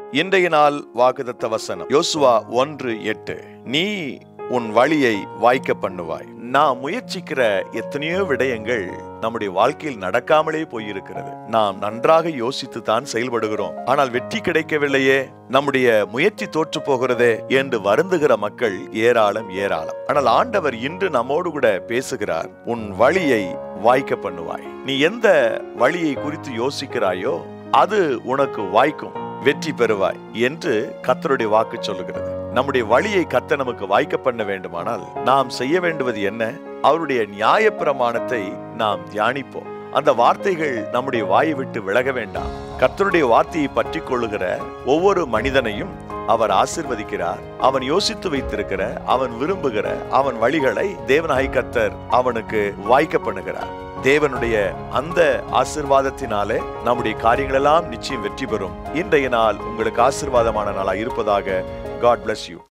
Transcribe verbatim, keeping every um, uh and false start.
இன்றைய நாள் வாக்குத்தத்த வசனம் யோசுவா ஒன்று எட்டு. நீ உன் வழியை வாய்க்க பண்ணுவாய். நாம் முயற்சிக்கிற எத்தனையோ விடயங்கள் நம்முடைய வாழ்க்கையில் நடக்காமலே போயிருக்கிறது. நாம் நன்றாக யோசித்து தான் செயல்படுகிறோம், ஆனால் வெற்றி கிடைக்கவில்லையே, நம்முடைய முயற்சி தோற்று போகிறதே என்று வருந்துகிற மக்கள் ஏராளம் ஏராளம். ஆனால் ஆண்டவர் இன்று நம்மோடு கூட பேசுகிறார். உன் வழியை வாய்க்க பண்ணுவாய். நீ எந்த வழியை குறித்து யோசிக்கிறாயோ அது உனக்கு வாய்க்கும், வெற்றி பெறுவாய் என்று கர்த்தருடைய வாக்கு சொல்லுகிறது. நம்முடைய வழியை கர்த்தர் நமக்கு வாய்க்க பண்ண வேண்டுமானால் நாம் செய்ய வேண்டுவது என்ன? அவருடைய நியாயப்பிரமாணத்தை நாம் தியானிப்போம். அந்த வார்த்தைகள் நம்முடைய வாயை விட்டு விலக வேண்டாம். கர்த்தருடைய வார்த்தையை பற்றி கொள்ளுகிற ஒவ்வொரு மனிதனையும் அவர் ஆசீர்வதிக்கிறார். அவன் யோசித்து வைத்திருக்கிற, அவன் விரும்புகிற அவன் வழிகளை தேவனாகிய கர்த்தர் அவனுக்கு வாய்க்க பண்ணுகிறார். தேவனுடைய அந்த ஆசீர்வாதத்தினாலே நம்முடைய காரியங்கள் எல்லாம் நிச்சயம் வெற்றி பெறும். இன்றைய நாள் உங்களுக்கு ஆசீர்வாதமான நாளாக இருப்பதாக. God bless you.